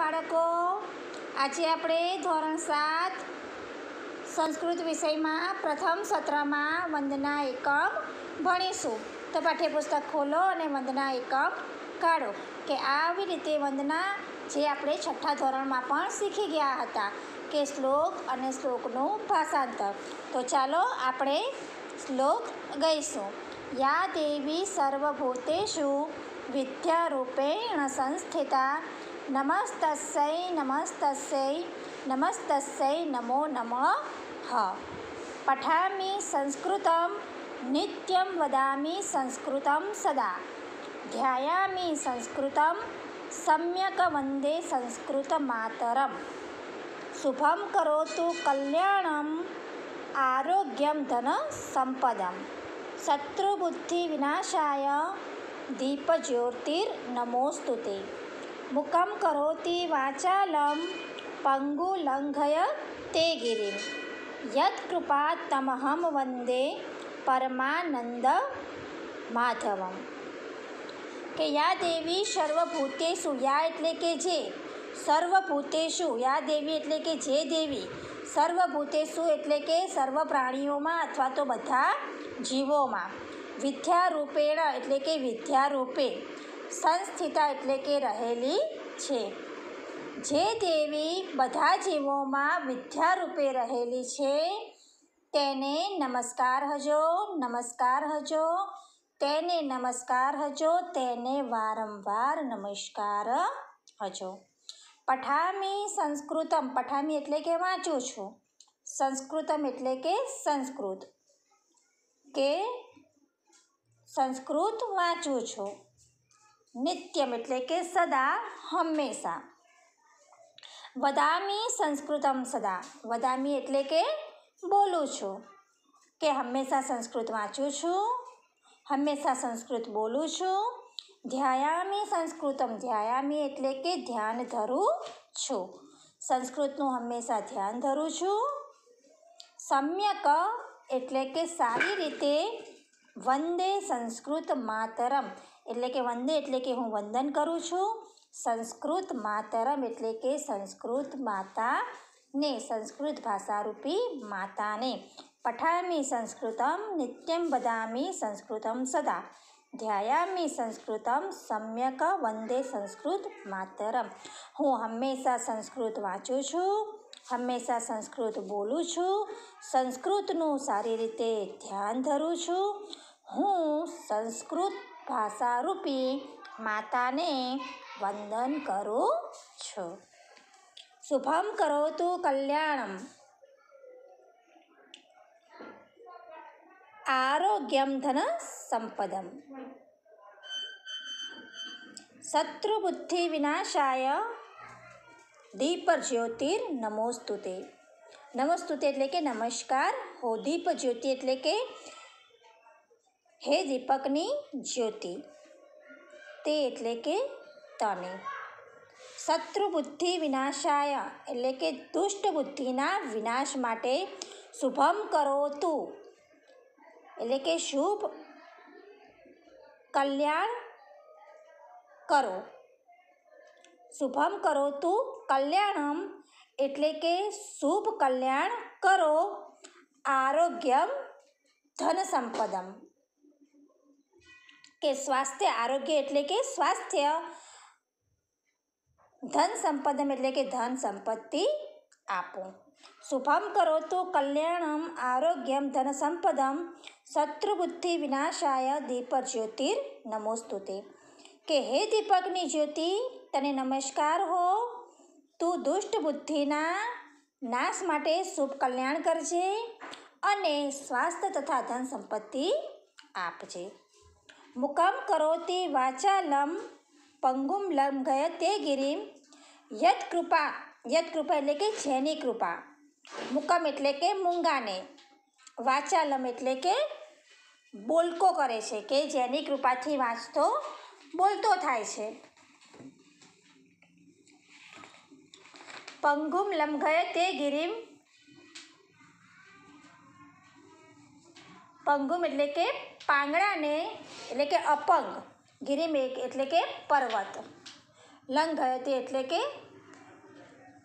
બાળકો, આજે આપણે ધોરણ 7 સંસ્કૃત વિષયમાં પ્રથમ સત્રમાં વંદના એકમ ભણીશું. તો પાઠ્યપુસ્તક ખોલો અને વંદના એકમ કાઢો કે આવી રીતે વંદના જે આપણે છઠ્ઠા ધોરણમાં પણ શીખી ગયા હતા કે શ્લોક અને શ્લોકનું ભાષાંતર. તો ચાલો આપણે શ્લોક ગાઈશું. યા દેવી સર્વભૂતેષુ વિદ્યારૂપેણ સંસ્થિતા નમસ્તસ્यै નમસ્તસ્यै નમસ્તસ્यै નમો નમઃ. પઠામિ સંસ્કૃતમ નિત્યં વદામિ સંસ્કૃતમ સદા ધ્યાયામિ સંસ્કૃતમ સમ્યક વંદે સંસ્કૃત માતરમ. શુભમ કરોતુ કલ્યાણમ આરોગ્યમ ધન સંપદમ શત્રુબુદ્ધિ વિનાશાય દીપજ્યોતિર્નમોસ્તુતે. મુખં કરોતિ વાચાલં પંગુલંઘયતે ગિરિમ યત્કૃપાત્તમહં વંદે પરમાનંદ માધવમ. કે યા દેવી સર્વભૂતેષુ, યા એટલે કે જે, સર્વભૂતેષુ યા દેવી એટલે કે જે દેવી, સર્વભૂતેષુ એટલે કે સર્વ પ્રાણીઓમાં અથવા તો બધા જીવોમાં, વિદ્યારૂપેણ એટલે કે વિદ્યારૂપે, સંસ્થિતા એટલે કે રહેલી છે. જે દેવી બધા જીવોમાં વિદ્યારૂપે રહેલી છે તેને નમસ્કાર હજો, નમસ્કાર હજો, તેને નમસ્કાર હજો, તેને વારંવાર નમસ્કાર હજો. પઠામિ સંસ્કૃતમ, પઠામિ એટલે કે વાંચું છું, સંસ્કૃતમ એટલે કે સંસ્કૃત, કે સંસ્કૃત વાંચું છું. નિત્યમ એટલે કે સદા, હંમેશા. વદામિ સંસ્કૃતમ સદા, વદામિ એટલે કે બોલું છું, કે હંમેશા સંસ્કૃત વાંચું છું, હંમેશા સંસ્કૃત બોલું છું. ધ્યાયામિ સંસ્કૃતમ, ધ્યાયામિ એટલે કે ધ્યાન ધરું છું, સંસ્કૃતનું હંમેશા ધ્યાન ધરું છું. સમ્યક એટલે કે સારી રીતે, વંદે સંસ્કૃત માતરમ એટલે કે વંદે એટલે કે હું વંદન કરું છું, સંસ્કૃત માતરમ એટલે કે સંસ્કૃત માતાને, સંસ્કૃત ભાષારૂપી માતાને. પઠામિ સંસ્કૃતમ નિત્યં વદામિ સંસ્કૃતમ સદા ધ્યાયામિ સંસ્કૃતમ સમ્યક વંદે સંસ્કૃત માતરમ. હું હંમેશા સંસ્કૃત વાંચું છું, હંમેશા સંસ્કૃત બોલું છું, સંસ્કૃતનું સારી રીતે ધ્યાન ધરું છું. હું સંસ્કૃત ભાષારૂપી માતાને વંદન કરું છું. શુભમ કરોતુ કલ્યાણમ આરોગ્યમ ધન સંપદમ શત્રુબુદ્ધિ વિનાશાય દીપજ્યોતિર્નમોસ્તુતે. નમોસ્તુતે એટલે કે નમસ્કાર હો. દીપજ્યોતિ એટલે કે હે દીપકની જ્યોતિ, તે એટલે કે તને. શત્રુબુદ્ધિ વિનાશાય એટલે કે દુષ્ટ બુદ્ધિના વિનાશ માટે. શુભમ કરોતુ એટલે કે શુભ કલ્યાણ કરો. શુભમ કરોતુ કલ્યાણમ એટલે કે શુભ કલ્યાણ કરો. આરોગ્યમ ધન સંપદમ કે સ્વાસ્થ્ય, આરોગ્ય એટલે કે સ્વાસ્થ્ય, ધન સંપદમ એટલે કે ધન સંપત્તિ આપો. શુભમ કરોતુ કલ્યાણમ આરોગ્યમ ધન સંપદમ શત્રુબુદ્ધિ વિનાશાય દીપજ્યોતિર્નમોસ્તુતે. કે હે દીપકની જ્યોતિ, તને નમસ્કાર હો. તું દુષ્ટ બુદ્ધિના નાશ માટે શુભ કલ્યાણ કરજે અને સ્વાસ્થ્ય તથા ધન સંપત્તિ આપજે. મુખમ કરોતિ વાચાલમ પંગુમ લંઘયતે ગિરિમ યત્કૃપા, યત્કૃપા એટલે કે જેની કૃપા, મુકમ એટલે કે મૂંગાને, વાચાલમ એટલે કે બોલકો કરે છે, કે જેની કૃપાથી વાંચતો બોલતો થાય છે. પંગુમ લંઘયતે ગિરિમ, પંગુમ એટલે કે પાંગડાને એટલે કે અપંગ, ગિરિમ એટલે કે પર્વત, લંઘયતે એટલે કે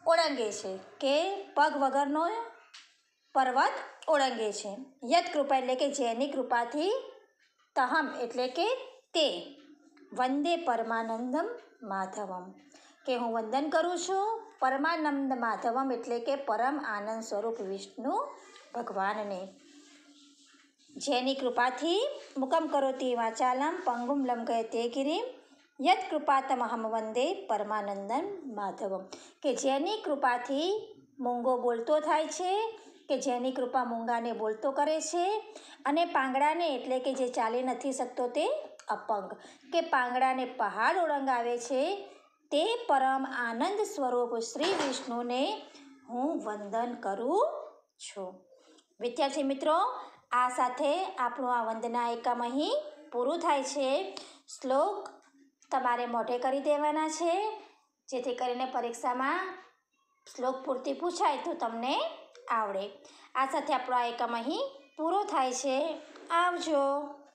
ઓળંગે છે કે પગ વગરનો પર્વત ઓળંગે છે. યત કૃપા એટલે કે જેની કૃપાથી, તહમ એટલે કે તે, વંદે પરમાનંદમ માધવમ કે હું વંદન કરું છું પરમાનંદ માધવમ એટલે કે પરમ આનંદ સ્વરૂપ વિષ્ણુ ભગવાનને. જેની કૃપાથી મુકમ કરોતિ વાચાલમ પંગુમ લંઘયતે ગિરિમ યત કૃપાતમહમ વંદે પરમાનંદન માધવમ કે જેની કૃપાથી મૂંગો બોલતો થાય છે, કે જેની કૃપા મૂંગાને બોલતો કરે છે, અને પાંગડાને એટલે કે જે ચાલી નથી શકતો તે અપંગ કે પાંગડાને પહાડ ઓળંગાવે છે તે પરમ આનંદ સ્વરૂપ શ્રી વિષ્ણુને હું વંદન કરું છું. વિદ્યાર્થી મિત્રો, આ સાથે આપણું આ વંદના એકમ અહીં પૂરું થાય છે. શ્લોક તમારે મોઢે કરી દેવાના છે, જેથી કરીને પરીક્ષામાં શ્લોક પૂર્તિ પૂછાય તો તમને આવડે. આ સાથે આપણો આ એકમ અહીં પૂરો થાય છે. આવજો.